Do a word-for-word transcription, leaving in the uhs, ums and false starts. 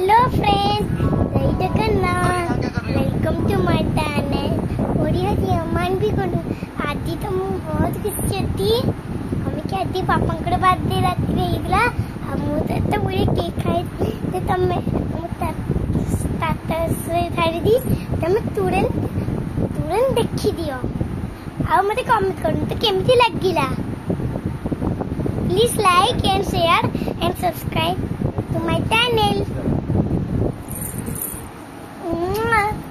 Hello friends, जय Jagannath, welcome to my channel. और यह अम्मान भी कौन आती तो मैं बहुत खुशी होती। हमें क्या आती पापा को बात दे रात्रि रहीला हम तो पूरे केक खाए तो तब मैं छाड़ी दी तो मैं तुरंत तुरंत देखी दियो आ मते कमेंट करन तो केमती लागिला। Please like and share and subscribe to my channel.